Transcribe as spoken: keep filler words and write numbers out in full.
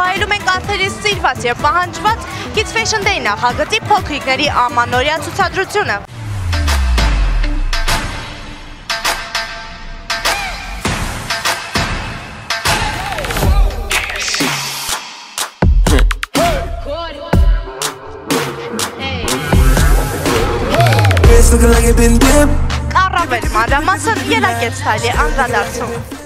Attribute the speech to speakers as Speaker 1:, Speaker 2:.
Speaker 1: Պահելում ենք անթերի սիրված և պահանջված Kids Fashion Day նախագծի փոքրիկների ամանորյա ցուցադրությունը։
Speaker 2: Looking like it been dipped.
Speaker 1: Կառավել մանրամասն ելակեց տալի անդրադարձում։